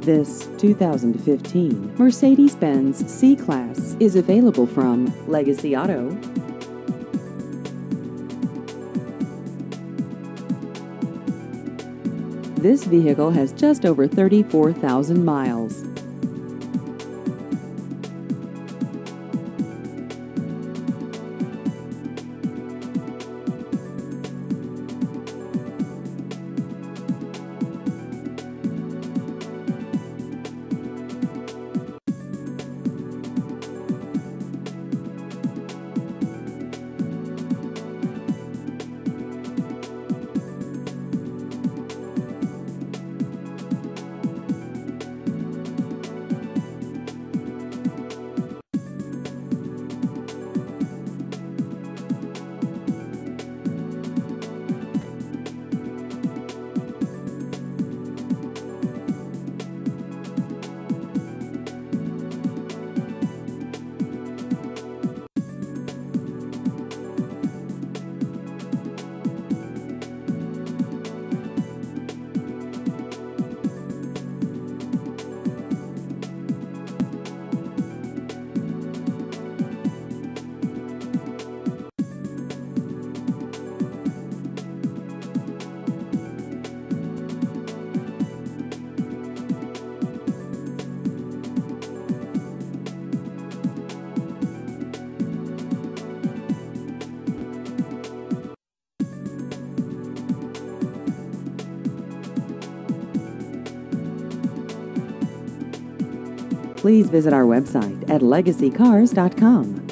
This 2015 Mercedes-Benz C-Class is available from Legacy Auto. This vehicle has just over 34,000 miles. Please visit our website at legacycars.com.